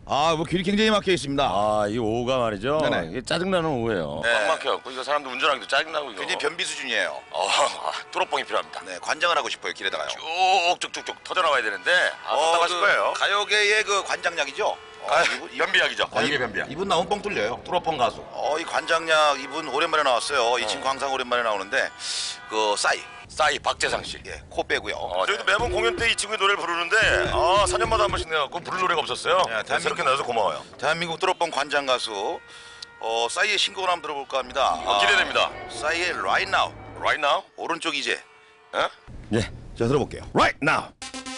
아, 뭐 길이 굉장히 막혀 있습니다. 아, 이 오후가 말이죠. 네네. 이게 짜증나는 오후예요. 네. 꽉 막혀갖고 이거 사람들 운전하기도 짜증나고 이거. 굉장히 변비 수준이에요. 뚜러뻥이 필요합니다. 네, 관장을 하고 싶어요 길에다가요. 쭉쭉쭉쭉 터져나와야 되는데 답답하실 거예요. 가요계의 그 관장약이죠. 변비약이죠. 관계 변비약. 이분 나오면 뻥 뚫려요. 뚜러뻥 가수. 이 관장약 이분 오랜만에 나왔어요. 이 친구 항상 오랜만에 나오는데 그 싸이 박재상 씨. 예, 코 빼고요. 저희도 매번 공연 때 이 친구의 노래를 부르는데 4년마다 한 번씩 내갖고 부를 노래가 없었어요. 네, 그래서 이렇게 나와서 고마워요. 대한민국 뚜러뻥 관장 가수 싸이의 신곡을 한번 들어볼까 합니다. 기대됩니다. 싸이의 Right Now. Right now? 오른쪽 이제. 예, 자 들어볼게요. Right now.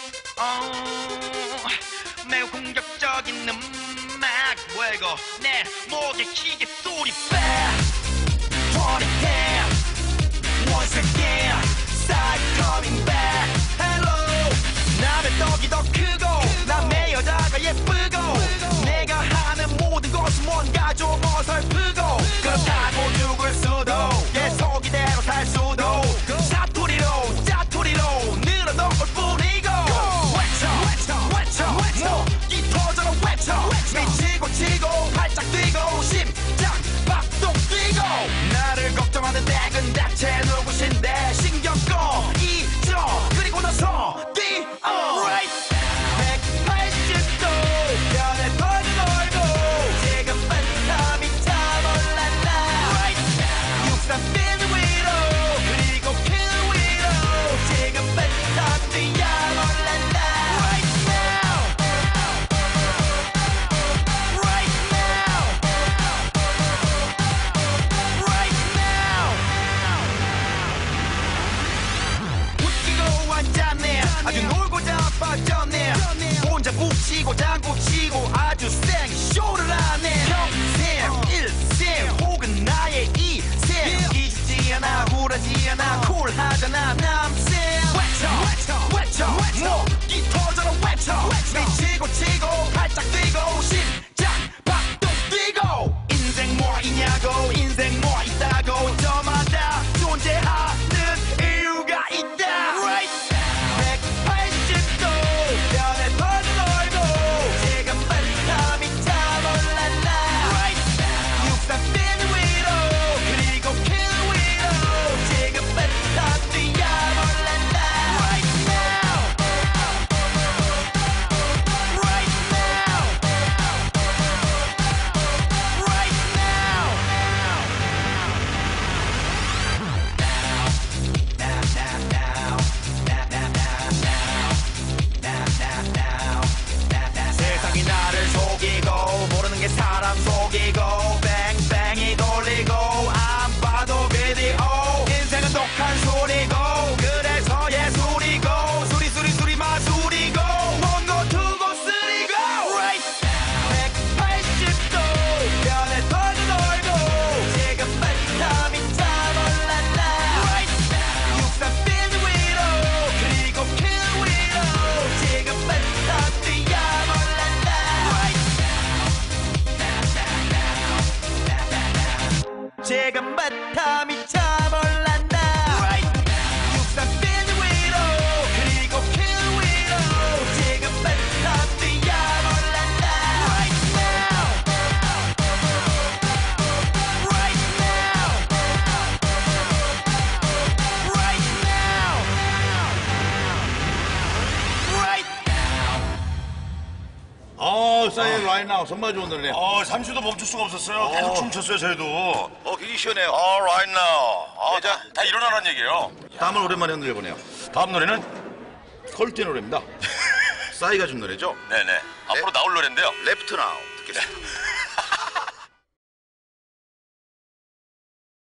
매우 공격적인 음악 왜고 내 목에 기계 소리 back Party down Once again Start coming back Hello 남의 떡이 더 크고 남의 여자가 예쁘고 내가 하는 모든 것은 뭔가 좀 어설프고 그렇다고 죽을 수도 계속 이대로 살 수도 사투리로 짜투리로 늘어놓을 뿐이고 목이 터져라 외쳐 미치고 치고 발짝 뛰고 심장 박동 뛰고 나를 걱정하는 댁은 대체 누구신데 신경 꺼 잊어 그리고 나서 뛰어 right 180도 변해 터진 얼굴 지금 반탐이 다 몰랐나 right 63빈 위로 그리고 그 위로 지금 반탐 뛰어 몰랐나 right now right now right now 웃기고 앉았네 아주 놀고 자빠졌네 혼자 북치고 장구치고 아주 생쇼를 하네 평생 일생 혹은 나의 이생 잊지 않아 굴하지 않아 쿨하잖아 남생 외쳐 목이 터져라 외쳐 미치고 치고 발짝 뛰고 심장 박동 뛰고 인생 뭐 있냐고 인생 뭐 있다고 저마다 존재하는 이유가 있다 right 180도 변해 터진 얼굴 지금 반탐이 다 몰랐나 right 63빈 위로 그리고 그 위로 지금 반탐 뛰어 몰랐나 right now right now right now 세상이 나를 속이고 모르는 게 사람 속이고 뱅뱅이 돌리고 안 봐도 비디오 인생은 독한 소리고 그래서 예술이고 수리 마술이고 원고 두고 쓰리고 right 180도 변해 터진 얼굴 지금 반탐이 다 몰랐나 right 63빈 위로 그리고 그 위로 지금 반탐 뛰어 몰랐나 right 지금 반탐이 다 몰랐나 right 63빈 위로 그리고 그 위로 지금 반탐 뛰어 몰랐나 right now right now right now right 싸이의 Right now 정말 좋은 노래네. 잠시도 멈출 수가 없었어요. 계속 춤췄어요, 저희도. 굉장히 시원해요. Right now. 자, 다 일어나라는 얘기예요. 땀을 오랜만에 흔들려보네요. 다음 노래는? 컬트의 노래입니다. 싸이가 준 노래죠. 네네. 앞으로 나올 노래인데요. Left Now 듣겠습니다.